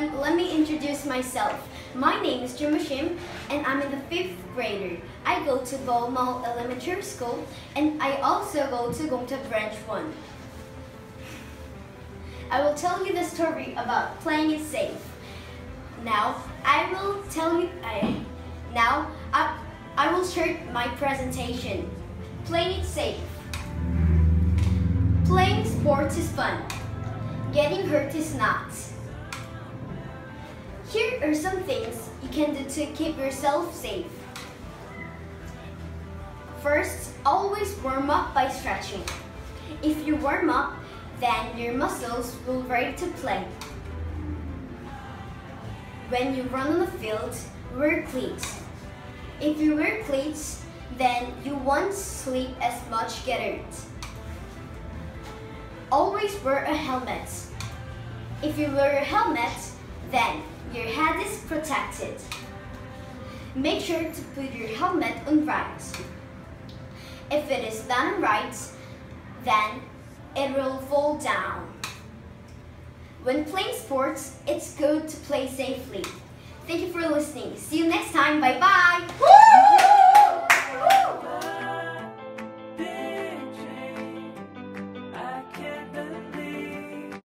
everyone, let me introduce myself. My name is Jumashim and I'm in the 5th grader. I go to Balmal Elementary School and I also go to Gomta Branch 1. I will tell you the story about playing it safe. Now, I will start my presentation. Playing it safe. Playing sports is fun. Getting hurt is not. Here are some things you can do to keep yourself safe. First, always warm up by stretching. If you warm up, then your muscles will be ready to play. When you run on the field, wear cleats. If you wear cleats, then you won't sleep as much get hurt. Always wear a helmet. If you wear a helmet, then your head is protected. Make sure to put your helmet on right. If it is done on right, then it will fall down. When playing sports, it's good to play safely. Thank you for listening. See you next time. Bye-bye.